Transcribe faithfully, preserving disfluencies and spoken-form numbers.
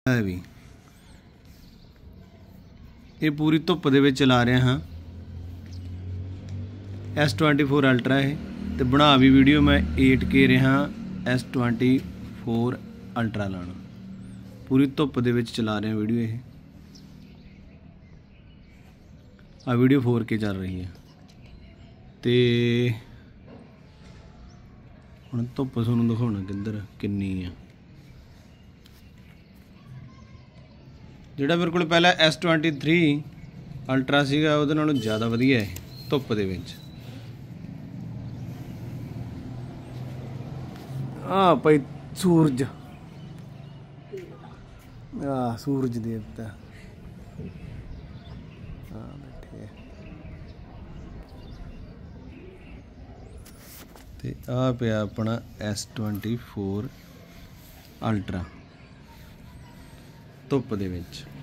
है भी ये पूरी धुप दे विच चला रहा हाँ एस ट्वेंटी फोर अल्ट्रा है तो बना भी वीडियो मैं एट के रहा एस ट्वेंटी फोर अल्ट्रा लाना पूरी धुप दे विच चला रहा वीडियो ये आ वीडियो फोर के चल रही है तो हुण धुप तुहानूं दिखाउणा किधर किन्नी है जिहड़ा मेरे को पहला एस ट्वेंटी थ्री अल्ट्रा सीगा उहदे नालों ज़्यादा वधिया है धुप दे विच आ भाई सूरज आ सूरज देवता हाँ बैठे ते आ पिया अपना एस ट्वेंटी फोर अल्ट्रा धुप दे विच।